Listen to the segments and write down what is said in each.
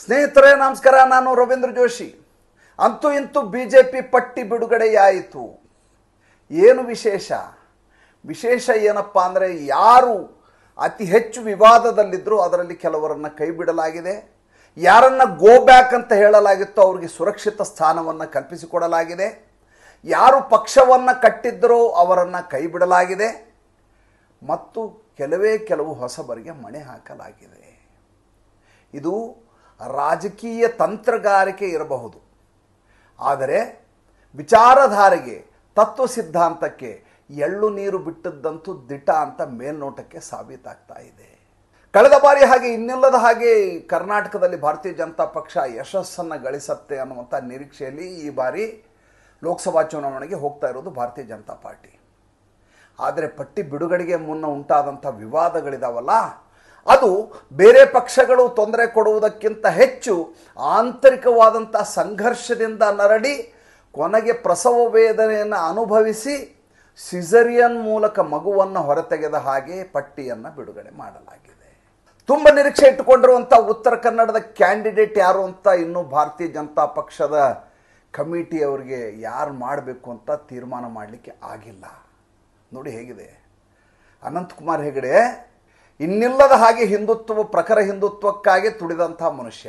ಸ್ನೇಹಿತರೆ ನಮಸ್ಕಾರ, ನಾನು ರವೀಂದ್ರ ಜೋಶಿ. ಅಂತೂ ಇಂತೂ ಬಿಜೆಪಿ ಪಟ್ಟಿ ಬಿಡುಗಡೆಯಾಯಿತು. ಏನು ವಿಶೇಷ ಏನಪ್ಪ ಅಂದರೆ, ಯಾರು ಅತಿ ಹೆಚ್ಚು ವಿವಾದದಲ್ಲಿದ್ದರೂ ಅದರಲ್ಲಿ ಕೆಲವರನ್ನು ಕೈ ಬಿಡಲಾಗಿದೆ. ಯಾರನ್ನು ಗೋ ಬ್ಯಾಕ್ ಅಂತ ಹೇಳಲಾಗಿತ್ತೋ ಅವರಿಗೆ ಸುರಕ್ಷಿತ ಸ್ಥಾನವನ್ನು ಕಲ್ಪಿಸಿಕೊಡಲಾಗಿದೆ. ಯಾರು ಪಕ್ಷವನ್ನು ಕಟ್ಟಿದ್ದರೋ ಅವರನ್ನು ಕೈ ಬಿಡಲಾಗಿದೆ ಮತ್ತು ಕೆಲವು ಹೊಸಬರಿಗೆ ಮಣೆ ಹಾಕಲಾಗಿದೆ. ಇದು ರಾಜಕೀಯ ತಂತ್ರಗಾರಿಕೆ ಇರಬಹುದು, ಆದರೆ ವಿಚಾರಧಾರೆಗೆ, ತತ್ವ ಸಿದ್ಧಾಂತಕ್ಕೆ ಎಳ್ಳು ನೀರು ಬಿಟ್ಟದ್ದಂತೂ ದಿಟ ಅಂತ ಮೇಲ್ನೋಟಕ್ಕೆ ಸಾಬೀತಾಗ್ತಾ ಇದೆ. ಕಳೆದ ಬಾರಿ ಹಾಗೆ ಇನ್ನಿಲ್ಲದ ಹಾಗೆ ಕರ್ನಾಟಕದಲ್ಲಿ ಭಾರತೀಯ ಜನತಾ ಪಕ್ಷ ಯಶಸ್ಸನ್ನು ಗಳಿಸತ್ತೆ ಅನ್ನುವಂಥ ನಿರೀಕ್ಷೆಯಲ್ಲಿ ಈ ಬಾರಿ ಲೋಕಸಭಾ ಚುನಾವಣೆಗೆ ಹೋಗ್ತಾ ಇರೋದು ಭಾರತೀಯ ಜನತಾ ಪಾರ್ಟಿ. ಆದರೆ ಪಟ್ಟಿ ಬಿಡುಗಡೆಗೆ ಮುನ್ನ ಉಂಟಾದಂಥ ವಿವಾದಗಳಿದಾವಲ್ಲ, ಅದು ಬೇರೆ ಪಕ್ಷಗಳು ತೊಂದರೆ ಕೊಡುವುದಕ್ಕಿಂತ ಹೆಚ್ಚು ಆಂತರಿಕವಾದಂಥ ಸಂಘರ್ಷದಿಂದ ನರಳಿ ಕೊನೆಗೆ ಪ್ರಸವ ವೇದನೆಯನ್ನು ಅನುಭವಿಸಿ ಸಿಸರಿಯನ್ ಮೂಲಕ ಮಗುವನ್ನು ಹೊರತೆಗೆದ ಹಾಗೆ ಪಟ್ಟಿಯನ್ನು ಬಿಡುಗಡೆ ಮಾಡಲಾಗಿದೆ. ತುಂಬ ನಿರೀಕ್ಷೆ ಇಟ್ಟುಕೊಂಡಿರುವಂಥ ಉತ್ತರ ಕನ್ನಡದ ಕ್ಯಾಂಡಿಡೇಟ್ ಯಾರು ಅಂತ ಇನ್ನೂ ಭಾರತೀಯ ಜನತಾ ಪಕ್ಷದ ಕಮಿಟಿಯವರಿಗೆ ಯಾರು ಮಾಡಬೇಕು ಅಂತ ತೀರ್ಮಾನ ಮಾಡಲಿಕ್ಕೆ ಆಗಿಲ್ಲ. ನೋಡಿ ಹೇಗಿದೆ. ಅನಂತಕುಮಾರ್ ಹೆಗಡೆ ಇನ್ನಿಲ್ಲದ ಹಾಗೆ ಪ್ರಖರ ಹಿಂದುತ್ವಕ್ಕಾಗಿ ತುಡಿದಂಥ ಮನುಷ್ಯ,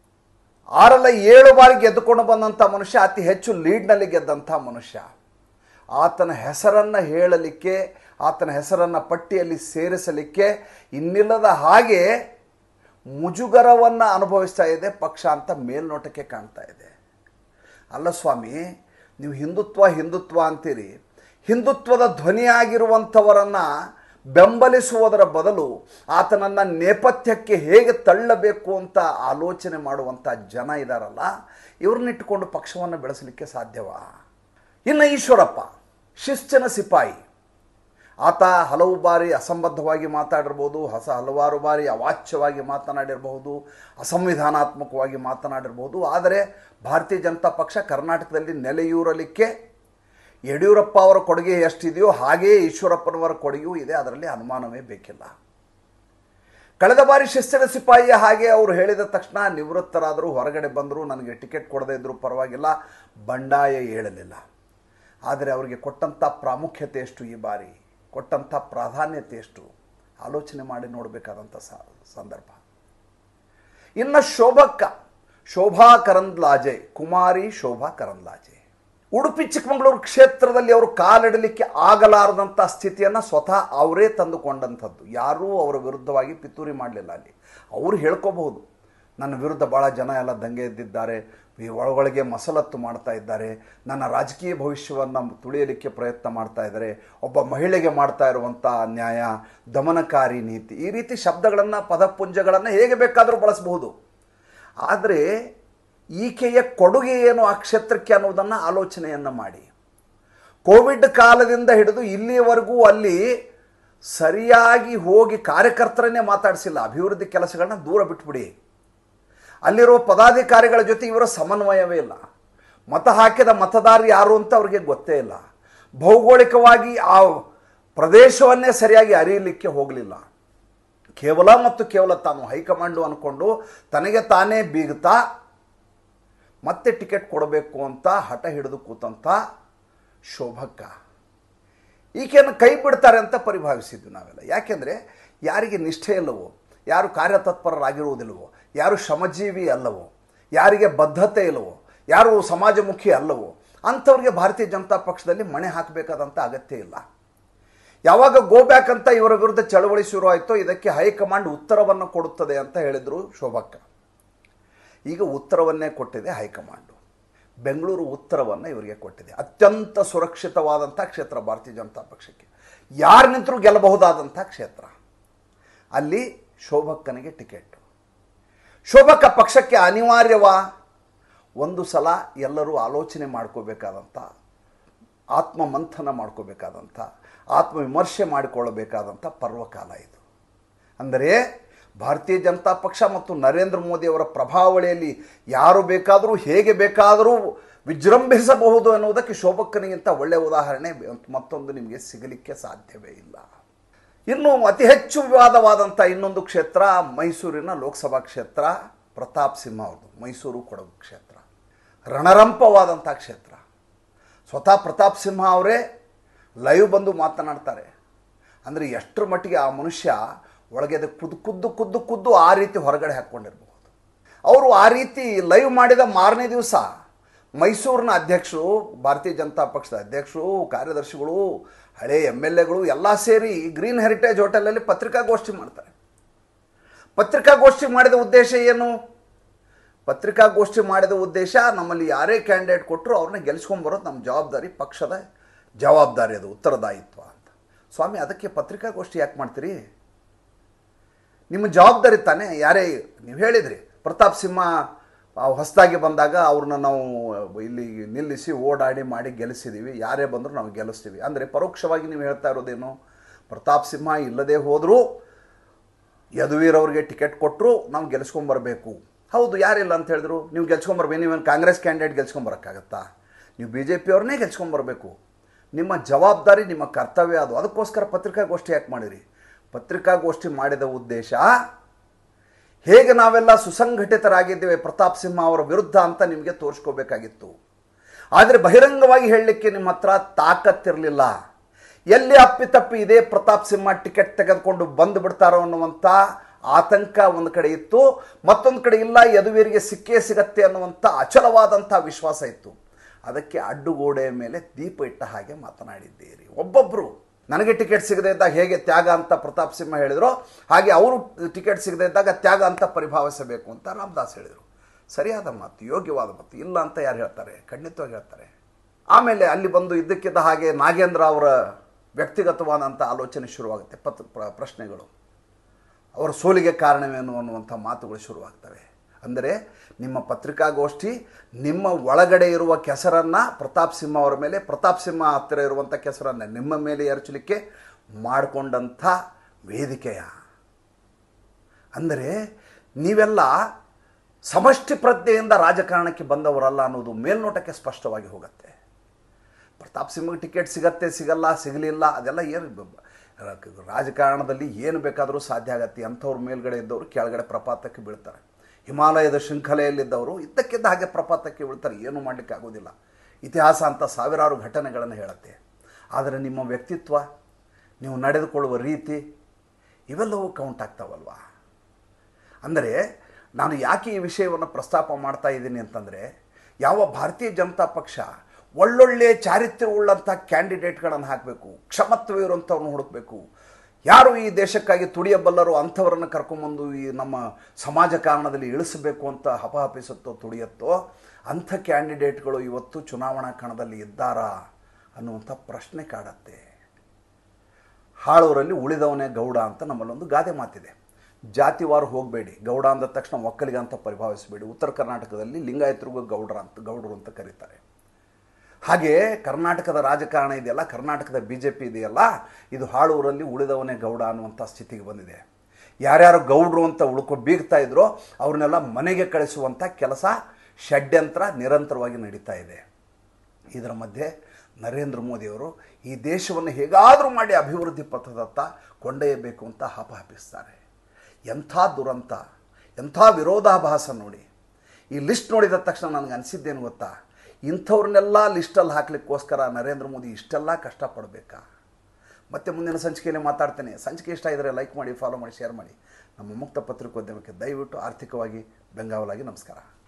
6 ಬಾರಿ ಗೆದ್ದುಕೊಂಡು ಬಂದಂಥ ಮನುಷ್ಯ, ಅತಿ ಹೆಚ್ಚು ಲೀಡ್ನಲ್ಲಿ ಗೆದ್ದಂಥ ಮನುಷ್ಯ. ಆತನ ಹೆಸರನ್ನು ಹೇಳಲಿಕ್ಕೆ, ಆತನ ಹೆಸರನ್ನು ಪಟ್ಟಿಯಲ್ಲಿ ಸೇರಿಸಲಿಕ್ಕೆ ಇನ್ನಿಲ್ಲದ ಹಾಗೆ ಮುಜುಗರವನ್ನು ಅನುಭವಿಸ್ತಾ ಇದೆ ಪಕ್ಷ ಅಂತ ಮೇಲ್ನೋಟಕ್ಕೆ ಕಾಣ್ತಾ ಇದೆ. ಅಲ್ಲ ಸ್ವಾಮಿ, ನೀವು ಹಿಂದುತ್ವ ಅಂತೀರಿ. ಹಿಂದುತ್ವದ ಧ್ವನಿಯಾಗಿರುವಂಥವರನ್ನು ಬೆಂಬಲಿಸುವುದರ ಬದಲು ಆತನನ್ನು ನೇಪಥ್ಯಕ್ಕೆ ಹೇಗೆ ತಳ್ಳಬೇಕು ಅಂತ ಆಲೋಚನೆ ಮಾಡುವಂಥ ಜನ ಇದ್ದಾರಲ್ಲ, ಇವ್ರನ್ನಿಟ್ಟುಕೊಂಡು ಪಕ್ಷವನ್ನು ಬೆಳೆಸಲಿಕ್ಕೆ ಸಾಧ್ಯವಾ? ಇನ್ನು ಈಶ್ವರಪ್ಪ ಶಿಸ್ತಿನ ಸಿಪಾಯಿ. ಆತ ಹಲವು ಬಾರಿ ಅಸಂಬದ್ಧವಾಗಿ ಮಾತಾಡಿರ್ಬೋದು, ಹಲವಾರು ಬಾರಿ ಅವಾಚ್ಯವಾಗಿ ಮಾತನಾಡಿರಬಹುದು, ಅಸಂವಿಧಾನಾತ್ಮಕವಾಗಿ ಮಾತನಾಡಿರ್ಬೋದು. ಆದರೆ ಭಾರತೀಯ ಜನತಾ ಪಕ್ಷ ಕರ್ನಾಟಕದಲ್ಲಿ ನೆಲೆಯೂರಲಿಕ್ಕೆ ಯಡಿಯೂರಪ್ಪ ಅವರ ಕೊಡುಗೆ ಎಷ್ಟಿದೆಯೋ ಹಾಗೆಯೇ ಈಶ್ವರಪ್ಪನವರ ಕೊಡುಗೆಯೂ ಇದೆ, ಅದರಲ್ಲಿ ಅನುಮಾನವೇ ಬೇಕಿಲ್ಲ. ಕಳೆದ ಬಾರಿ ಶಿಸ್ತಿನ ಸಿಪಾಯಿಯ ಹಾಗೆ ಅವರು ಹೇಳಿದ ತಕ್ಷಣ ನಿವೃತ್ತರಾದರೂ, ಹೊರಗಡೆ ಬಂದರೂ, ನನಗೆ ಟಿಕೆಟ್ ಕೊಡದೇ ಇದ್ದರೂ ಪರವಾಗಿಲ್ಲ, ಬಂಡಾಯ ಹೇಳಲಿಲ್ಲ. ಆದರೆ ಅವರಿಗೆ ಕೊಟ್ಟಂಥ ಪ್ರಾಮುಖ್ಯತೆ ಎಷ್ಟು, ಈ ಬಾರಿ ಕೊಟ್ಟಂಥ ಪ್ರಾಧಾನ್ಯತೆ ಎಷ್ಟು, ಆಲೋಚನೆ ಮಾಡಿ ನೋಡಬೇಕಾದಂಥ ಸಂದರ್ಭ. ಇನ್ನು ಶೋಭಾ ಕರಂದ್ಲಾಜೆ, ಕುಮಾರಿ ಶೋಭಾ ಕರಂದ್ಲಾಜೆ, ಉಡುಪಿ ಚಿಕ್ಕಮಗಳೂರು ಕ್ಷೇತ್ರದಲ್ಲಿ ಅವರು ಕಾಲಿಡಲಿಕ್ಕೆ ಆಗಲಾರದಂಥ ಸ್ಥಿತಿಯನ್ನು ಸ್ವತಃ ಅವರೇ ತಂದುಕೊಂಡಂಥದ್ದು. ಯಾರೂ ಅವರ ವಿರುದ್ಧವಾಗಿ ಪಿತೂರಿ ಮಾಡಲಿಲ್ಲ. ಅಲ್ಲಿ ಅವರು ಹೇಳ್ಕೋಬಹುದು, ನನ್ನ ವಿರುದ್ಧ ಭಾಳ ಜನ ಎಲ್ಲ ದಂಗೆ ಎದ್ದಿದ್ದಾರೆ, ಒಳಗೊಳಗೆ ಮಸಲತ್ತು ಮಾಡ್ತಾ ಇದ್ದಾರೆ, ನನ್ನ ರಾಜಕೀಯ ಭವಿಷ್ಯವನ್ನು ತುಳಿಯಲಿಕ್ಕೆ ಪ್ರಯತ್ನ ಮಾಡ್ತಾ ಇದ್ದಾರೆ, ಒಬ್ಬ ಮಹಿಳೆಗೆ ಮಾಡ್ತಾ ಇರುವಂಥ ಅನ್ಯಾಯ, ದಮನಕಾರಿ ನೀತಿ, ಈ ರೀತಿ ಶಬ್ದಗಳನ್ನು, ಪದಪುಂಜಗಳನ್ನು ಹೇಗೆ ಬೇಕಾದರೂ ಬಳಸಬಹುದು. ಆದರೆ ಈಕೆಯ ಕೊಡುಗೆ ಏನು ಆ ಕ್ಷೇತ್ರಕ್ಕೆ ಅನ್ನೋದನ್ನು ಆಲೋಚನೆಯನ್ನು ಮಾಡಿ. ಕೋವಿಡ್ ಕಾಲದಿಂದ ಹಿಡಿದು ಇಲ್ಲಿಯವರೆಗೂ ಅಲ್ಲಿ ಸರಿಯಾಗಿ ಹೋಗಿ ಕಾರ್ಯಕರ್ತರನ್ನೇ ಮಾತಾಡಿಸಿಲ್ಲ. ಅಭಿವೃದ್ಧಿ ಕೆಲಸಗಳನ್ನ ದೂರ ಬಿಟ್ಬಿಡಿ, ಅಲ್ಲಿರೋ ಪದಾಧಿಕಾರಿಗಳ ಜೊತೆ ಇವರ ಸಮನ್ವಯವೇ ಇಲ್ಲ. ಮತ ಹಾಕಿದ ಮತದಾರರು ಯಾರು ಅಂತ ಅವ್ರಿಗೆ ಗೊತ್ತೇ ಇಲ್ಲ. ಭೌಗೋಳಿಕವಾಗಿ ಆ ಪ್ರದೇಶವನ್ನೇ ಸರಿಯಾಗಿ ಅರಿಯಲಿಕ್ಕೆ ಹೋಗಲಿಲ್ಲ. ಕೇವಲ ತಾನು ಹೈಕಮಾಂಡು ಅಂದ್ಕೊಂಡು ತನಗೆ ತಾನೇ ಬೀಗುತ್ತಾ ಮತ್ತೆ ಟಿಕೆಟ್ ಕೊಡಬೇಕು ಅಂತ ಹಠ ಹಿಡಿದು ಕೂತಂಥ ಶೋಭಕ್ಕ, ಈಕೆಯನ್ನು ಕೈ ಬಿಡ್ತಾರೆ ಅಂತ ಪರಿಭಾವಿಸಿದ್ವಿ ನಾವೆಲ್ಲ. ಯಾಕೆಂದರೆ ಯಾರಿಗೆ ನಿಷ್ಠೆ ಇಲ್ಲವೋ, ಯಾರು ಕಾರ್ಯತತ್ಪರರಾಗಿರುವುದಿಲ್ಲವೋ, ಯಾರು ಶ್ರಮಜೀವಿ ಅಲ್ಲವೋ, ಯಾರಿಗೆ ಬದ್ಧತೆ ಇಲ್ಲವೋ, ಯಾರು ಸಮಾಜಮುಖಿ ಅಲ್ಲವೋ ಅಂಥವ್ರಿಗೆ ಭಾರತೀಯ ಜನತಾ ಪಕ್ಷದಲ್ಲಿ ಮಣೆ ಹಾಕಬೇಕಾದಂಥ ಅಗತ್ಯ ಇಲ್ಲ. ಯಾವಾಗ ಗೋ ಬ್ಯಾಕ್ ಅಂತ ಇವರ ವಿರುದ್ಧ ಚಳವಳಿ ಶುರು ಆಯಿತೋ ಇದಕ್ಕೆ ಹೈಕಮಾಂಡ್ ಉತ್ತರವನ್ನು ಕೊಡುತ್ತದೆ ಅಂತ ಹೇಳಿದರು ಶೋಭಕ್ಕ. ಈಗ ಉತ್ತರವನ್ನೇ ಕೊಟ್ಟಿದೆ ಹೈಕಮಾಂಡು. ಬೆಂಗಳೂರು ಉತ್ತರವನ್ನು ಇವರಿಗೆ ಕೊಟ್ಟಿದೆ. ಅತ್ಯಂತ ಸುರಕ್ಷಿತವಾದಂಥ ಕ್ಷೇತ್ರ ಭಾರತೀಯ ಜನತಾ ಪಕ್ಷಕ್ಕೆ, ಯಾರು ನಿಂತರೂ ಗೆಲ್ಲಬಹುದಾದಂಥ ಕ್ಷೇತ್ರ. ಅಲ್ಲಿ ಶೋಭಕ್ಕನಿಗೆ ಟಿಕೆಟ್. ಶೋಭಕ್ಕ ಪಕ್ಷಕ್ಕೆ ಅನಿವಾರ್ಯವಾ? ಒಂದು ಸಲ ಎಲ್ಲರೂ ಆಲೋಚನೆ ಮಾಡ್ಕೋಬೇಕಾದಂಥ, ಆತ್ಮಮಂಥನ ಮಾಡ್ಕೋಬೇಕಾದಂಥ, ಆತ್ಮವಿಮರ್ಶೆ ಮಾಡಿಕೊಳ್ಳಬೇಕಾದಂಥ ಪರ್ವಕಾಲ ಇದು. ಅಂದರೆ ಭಾರತೀಯ ಜನತಾ ಪಕ್ಷ ಮತ್ತು ನರೇಂದ್ರ ಮೋದಿಯವರ ಪ್ರಭಾವಳಿಯಲ್ಲಿ ಯಾರು ಬೇಕಾದರೂ ಹೇಗೆ ಬೇಕಾದರೂ ವಿಜೃಂಭಿಸಬಹುದು ಅನ್ನುವುದಕ್ಕೆ ಶೋಭಕ್ಕನಿಗಿಂತ ಒಳ್ಳೆಯ ಉದಾಹರಣೆ ಮತ್ತೊಂದು ನಿಮಗೆ ಸಿಗಲಿಕ್ಕೆ ಸಾಧ್ಯವೇ ಇಲ್ಲ. ಇನ್ನು ಅತಿ ಹೆಚ್ಚು ವಿವಾದವಾದಂಥ ಇನ್ನೊಂದು ಕ್ಷೇತ್ರ ಮೈಸೂರಿನ ಲೋಕಸಭಾ ಕ್ಷೇತ್ರ. ಪ್ರತಾಪ್ ಸಿಂಹ ಅವ್ರದ್ದು ಮೈಸೂರು ಕೊಡಗು ಕ್ಷೇತ್ರ ರಣರಂಪವಾದಂಥ ಕ್ಷೇತ್ರ. ಸ್ವತಃ ಪ್ರತಾಪ್ ಸಿಂಹ ಅವರೇ ಲೈವ್ ಬಂದು ಮಾತನಾಡ್ತಾರೆ. ಅಂದರೆ ಎಷ್ಟರ ಮಟ್ಟಿಗೆ ಆ ಮನುಷ್ಯ ಒಳಗೆ ಕುದ್ದು ಆ ರೀತಿ ಹೊರಗಡೆ ಹಾಕ್ಕೊಂಡಿರ್ಬೋದು. ಅವರು ಆ ರೀತಿ ಲೈವ್ ಮಾಡಿದ ಮಾರನೇ ದಿವಸ ಮೈಸೂರಿನ ಅಧ್ಯಕ್ಷರು, ಭಾರತೀಯ ಜನತಾ ಪಕ್ಷದ ಅಧ್ಯಕ್ಷರು, ಕಾರ್ಯದರ್ಶಿಗಳು, ಹಳೆ MLAಗಳು ಎಲ್ಲ ಸೇರಿ ಗ್ರೀನ್ ಹೆರಿಟೇಜ್ ಹೋಟೆಲಲ್ಲಿ ಪತ್ರಿಕಾಗೋಷ್ಠಿ ಮಾಡ್ತಾರೆ. ಪತ್ರಿಕಾಗೋಷ್ಠಿ ಮಾಡಿದ ಉದ್ದೇಶ ಏನು? ಪತ್ರಿಕಾಗೋಷ್ಠಿ ಮಾಡಿದ ಉದ್ದೇಶ ನಮ್ಮಲ್ಲಿ ಯಾರೇ ಕ್ಯಾಂಡಿಡೇಟ್ ಕೊಟ್ಟರು ಅವ್ರನ್ನ ಗೆಲ್ಸ್ಕೊಂಬರೋದು ನಮ್ಮ ಜವಾಬ್ದಾರಿ, ಪಕ್ಷದ ಜವಾಬ್ದಾರಿ, ಅದು ಉತ್ತರದಾಯಿತ್ವ ಅಂತ. ಸ್ವಾಮಿ, ಅದಕ್ಕೆ ಪತ್ರಿಕಾಗೋಷ್ಠಿ ಯಾಕೆ ಮಾಡ್ತೀರಿ? ನಿಮ್ಮ ಜವಾಬ್ದಾರಿ ತಾನೇ. ಯಾರೇ ನೀವು ಹೇಳಿದ್ರಿ ಪ್ರತಾಪ್ ಸಿಂಹ ಹೊಸದಾಗಿ ಬಂದಾಗ ಅವ್ರನ್ನ ನಾವು ಇಲ್ಲಿ ನಿಲ್ಲಿಸಿ ಓಡಾಡಿ ಮಾಡಿ ಗೆಲ್ಲಿಸಿದ್ದೀವಿ, ಯಾರೇ ಬಂದರೂ ನಾವು ಗೆಲ್ಲಿಸ್ತೀವಿ ಅಂದರೆ ಪರೋಕ್ಷವಾಗಿ ನೀವು ಹೇಳ್ತಾ ಇರೋದೇನು? ಪ್ರತಾಪ್ ಸಿಂಹ ಇಲ್ಲದೆ ಹೋದರೂ ಯದುವೀರವ್ರಿಗೆ ಟಿಕೆಟ್ ಕೊಟ್ಟರು ನಾವು ಗೆಲ್ಸ್ಕೊಂಬರ್ಬೇಕು. ಹೌದು, ಯಾರಿಲ್ಲ ಅಂತ ಹೇಳಿದ್ರು. ನೀವು ಗೆಲ್ಸ್ಕೊಂಬರ್ಬೇಕು. ನೀವೇನು ಕಾಂಗ್ರೆಸ್ ಕ್ಯಾಂಡಿಡೇಟ್ ಗೆಲ್ಸ್ಕೊಂಬರೋಕ್ಕಾಗತ್ತಾ? ನೀವು BJP ಅವ್ರನ್ನೇ ಗೆಲ್ಸ್ಕೊಂಬರ್ಬೇಕು. ನಿಮ್ಮ ಜವಾಬ್ದಾರಿ, ನಿಮ್ಮ ಕರ್ತವ್ಯ ಅದು. ಅದಕ್ಕೋಸ್ಕರ ಪತ್ರಿಕಾಗೋಷ್ಠಿ ಯಾಕೆ ಮಾಡಿರಿ? ಪತ್ರಿಕಾಗೋಷ್ಠಿ ಮಾಡಿದ ಉದ್ದೇಶ ಹೇಗೆ ನಾವೆಲ್ಲ ಸುಸಂಘಟಿತರಾಗಿದ್ದೇವೆ ಪ್ರತಾಪ್ ಸಿಂಹ ಅವರ ವಿರುದ್ಧ ಅಂತ ನಿಮಗೆ ತೋರಿಸ್ಕೋಬೇಕಾಗಿತ್ತು. ಆದರೆ ಬಹಿರಂಗವಾಗಿ ಹೇಳಲಿಕ್ಕೆ ನಿಮ್ಮ ಹತ್ರ ತಾಕತ್ತಿರಲಿಲ್ಲ. ಎಲ್ಲಿ ಅಪ್ಪಿತಪ್ಪಿ ಇದೇ ಪ್ರತಾಪ್ ಸಿಂಹ ಟಿಕೆಟ್ ತೆಗೆದುಕೊಂಡು ಬಂದು ಬಿಡ್ತಾರೋ ಅನ್ನುವಂಥ ಆತಂಕ ಒಂದು ಕಡೆ ಇತ್ತು, ಮತ್ತೊಂದು ಕಡೆ ಇಲ್ಲ, ಯದುವೀರಿಗೆ ಸಿಕ್ಕೇ ಸಿಗತ್ತೆ ಅನ್ನುವಂಥ ಅಚಲವಾದಂಥ ವಿಶ್ವಾಸ ಇತ್ತು. ಅದಕ್ಕೆ ಅಡ್ಡುಗೋಡೆಯ ಮೇಲೆ ದೀಪ ಇಟ್ಟ ಹಾಗೆ ಮಾತನಾಡಿದ್ದೀರಿ. ಒಬ್ಬೊಬ್ಬರು ನನಗೆ ಟಿಕೆಟ್ ಸಿಗದೇ ಇದ್ದಾಗ ಹೇಗೆ ತ್ಯಾಗ ಅಂತ ಪ್ರತಾಪ್ ಸಿಂಹ ಹೇಳಿದ್ರು, ಹಾಗೆ ಅವರು ಟಿಕೆಟ್ ಸಿಗದೇ ಇದ್ದಾಗ ತ್ಯಾಗ ಅಂತ ಪರಿಭಾವಿಸಬೇಕು ಅಂತ ರಾಮದಾಸ್ ಹೇಳಿದರು. ಸರಿಯಾದ ಮಾತು, ಯೋಗ್ಯವಾದ ಮಾತು. ಇಲ್ಲ ಅಂತ ಯಾರು ಹೇಳ್ತಾರೆ? ಖಂಡಿತವಾಗಿ ಹೇಳ್ತಾರೆ. ಆಮೇಲೆ ಅಲ್ಲಿ ಬಂದು ಇದ್ದಕ್ಕಿದ್ದ ಹಾಗೆ ನಾಗೇಂದ್ರ ಅವರ ವ್ಯಕ್ತಿಗತವಾದಂಥ ಆಲೋಚನೆ ಶುರುವಾಗುತ್ತೆ. ಪ್ರಶ್ನೆಗಳು, ಅವರ ಸೋಲಿಗೆ ಕಾರಣವೇನು ಅನ್ನುವಂಥ ಮಾತುಗಳು ಶುರುವಾಗ್ತವೆ. ಅಂದರೆ ನಿಮ್ಮ ಪತ್ರಿಕಾಗೋಷ್ಠಿ ನಿಮ್ಮ ಒಳಗಡೆ ಇರುವ ಕೆಸರನ್ನು ಪ್ರತಾಪ್ ಸಿಂಹ ಅವರ ಮೇಲೆ, ಪ್ರತಾಪ್ ಸಿಂಹ ಹತ್ತಿರ ಇರುವಂಥ ಕೆಸರನ್ನು ನಿಮ್ಮ ಮೇಲೆ ಎರಚಲಿಕ್ಕೆ ಮಾಡಿಕೊಂಡಂಥ ವೇದಿಕೆಯ. ಅಂದರೆ ನೀವೆಲ್ಲ ಸಮಷ್ಟಿ ಪ್ರಜ್ಞೆಯಿಂದ ರಾಜಕಾರಣಕ್ಕೆ ಬಂದವರಲ್ಲ ಅನ್ನೋದು ಮೇಲ್ನೋಟಕ್ಕೆ ಸ್ಪಷ್ಟವಾಗಿ ಹೋಗುತ್ತೆ. ಪ್ರತಾಪ್ ಸಿಂಹಗೆ ಟಿಕೆಟ್ ಸಿಗತ್ತೆ, ಸಿಗಲ್ಲ, ಸಿಗಲಿಲ್ಲ, ಅದೆಲ್ಲ ಏನು ರಾಜಕಾರಣದಲ್ಲಿ ಏನು ಬೇಕಾದರೂ ಸಾಧ್ಯ ಆಗತ್ತೆ. ಅಂಥವ್ರ ಮೇಲ್ಗಡೆ ಇದ್ದವರು ಕೆಳಗಡೆ ಪ್ರಪಾತಕ್ಕೆ ಬೀಳ್ತಾರೆ. ಹಿಮಾಲಯದ ಶೃಂಖಲೆಯಲ್ಲಿದ್ದವರು ಇದ್ದಕ್ಕಿದ್ದ ಹಾಗೆ ಪ್ರಪಾತಕ್ಕೆ ಬೀಳ್ತಾರೆ. ಏನೂ ಮಾಡಲಿಕ್ಕೆ ಆಗೋದಿಲ್ಲ. ಇತಿಹಾಸ ಅಂತ ಸಾವಿರಾರು ಘಟನೆಗಳನ್ನು ಹೇಳುತ್ತೆ. ಆದರೆ ನಿಮ್ಮ ವ್ಯಕ್ತಿತ್ವ, ನೀವು ನಡೆದುಕೊಳ್ಳುವ ರೀತಿ, ಇವೆಲ್ಲವೂ ಕೌಂಟ್ ಆಗ್ತಾವಲ್ವ. ಅಂದರೆ ನಾನು ಯಾಕೆ ಈ ವಿಷಯವನ್ನು ಪ್ರಸ್ತಾಪ ಮಾಡ್ತಾ ಇದ್ದೀನಿ ಅಂತಂದರೆ, ಯಾವ ಭಾರತೀಯ ಜನತಾ ಪಕ್ಷ ಒಳ್ಳೊಳ್ಳೆ ಚಾರಿತ್ರ್ಯವುಳ್ಳಂಥ ಕ್ಯಾಂಡಿಡೇಟ್ಗಳನ್ನು ಹಾಕಬೇಕು, ಕ್ಷಮತ್ವ ಇರುವಂಥವ್ರನ್ನ ಹುಡುಕಬೇಕು, ಯಾರು ಈ ದೇಶಕ್ಕಾಗಿ ತುಡಿಯಬಲ್ಲರು ಅಂಥವರನ್ನು ಕರ್ಕೊಂಬಂದು ಈ ನಮ್ಮ ಸಮಾಜ ಕಾರಣದಲ್ಲಿ ಇಳಿಸಬೇಕು ಅಂತ ಹಪಹಪಿಸುತ್ತೋ ತುಡಿಯುತ್ತೋ ಅಂಥ ಕ್ಯಾಂಡಿಡೇಟ್ಗಳು ಇವತ್ತು ಚುನಾವಣಾ ಕಣದಲ್ಲಿ ಇದ್ದಾರಾ ಅನ್ನುವಂಥ ಪ್ರಶ್ನೆ ಕಾಡತ್ತೆ. ಹಾಳೂರಲ್ಲಿ ಉಳಿದವನೇ ಗೌಡ ಅಂತ ನಮ್ಮಲ್ಲೊಂದು ಗಾದೆ ಮಾತಿದೆ. ಜಾತಿವಾರು ಹೋಗಬೇಡಿ, ಗೌಡ ಅಂದ ತಕ್ಷಣ ಒಕ್ಕಲಿಗ ಅಂತ ಪರಿಭಾವಿಸಬೇಡಿ. ಉತ್ತರ ಕರ್ನಾಟಕದಲ್ಲಿ ಲಿಂಗಾಯತರಿಗೂ ಗೌಡರು ಅಂತ ಕರೀತಾರೆ. ಹಾಗೆ ಕರ್ನಾಟಕದ ರಾಜಕಾರಣ ಇದೆಯಲ್ಲ, ಕರ್ನಾಟಕದ BJP ಇದೆಯಲ್ಲ, ಇದು ಹಾಳೂರಲ್ಲಿ ಉಳಿದವನೇ ಗೌಡ ಅನ್ನುವಂಥ ಸ್ಥಿತಿಗೆ ಬಂದಿದೆ. ಯಾರ್ಯಾರು ಗೌಡ್ರು ಅಂತ ಬೀಗ್ತಾ ಇದ್ರೋ ಅವ್ರನ್ನೆಲ್ಲ ಮನೆಗೆ ಕಳಿಸುವಂಥ ಕೆಲಸ, ಷಡ್ಯಂತ್ರ ನಿರಂತರವಾಗಿ ನಡೀತಾ ಇದೆ. ಇದರ ಮಧ್ಯೆ ನರೇಂದ್ರ ಮೋದಿಯವರು ಈ ದೇಶವನ್ನು ಹೇಗಾದರೂ ಮಾಡಿ ಅಭಿವೃದ್ಧಿ ಪಥದತ್ತ ಕೊಂಡೊಯ್ಯಬೇಕು ಅಂತ ಹಪಹಪಿಸ್ತಾರೆ. ಎಂಥ ದುರಂತ, ಎಂಥ ವಿರೋಧಾಭಾಸ ನೋಡಿ. ಈ ಲಿಸ್ಟ್ ನೋಡಿದ ತಕ್ಷಣ ನನಗೆ ಅನಿಸಿದ್ದೇನು ಗೊತ್ತಾ? ಇಂಥವ್ರನ್ನೆಲ್ಲ ಲಿಸ್ಟಲ್ಲಿ ಹಾಕ್ಲಿಕ್ಕೋಸ್ಕರ ನರೇಂದ್ರ ಮೋದಿ ಇಷ್ಟೆಲ್ಲ ಕಷ್ಟಪಡಬೇಕಾ? ಮತ್ತೆ ಮುಂದಿನ ಸಂಚಿಕೆಯಲ್ಲಿ ಮಾತಾಡ್ತೇನೆ. ಸಂಚಿಕೆ ಇಷ್ಟ ಇದ್ದರೆ ಲೈಕ್ ಮಾಡಿ, ಫಾಲೋ ಮಾಡಿ, ಶೇರ್ ಮಾಡಿ. ನಮ್ಮ ಮುಕ್ತ ಪತ್ರಿಕೋದ್ಯಮಕ್ಕೆ ದಯವಿಟ್ಟು ಆರ್ಥಿಕವಾಗಿ ಬೆಂಗಾವಲಾಗಿ. ನಮಸ್ಕಾರ.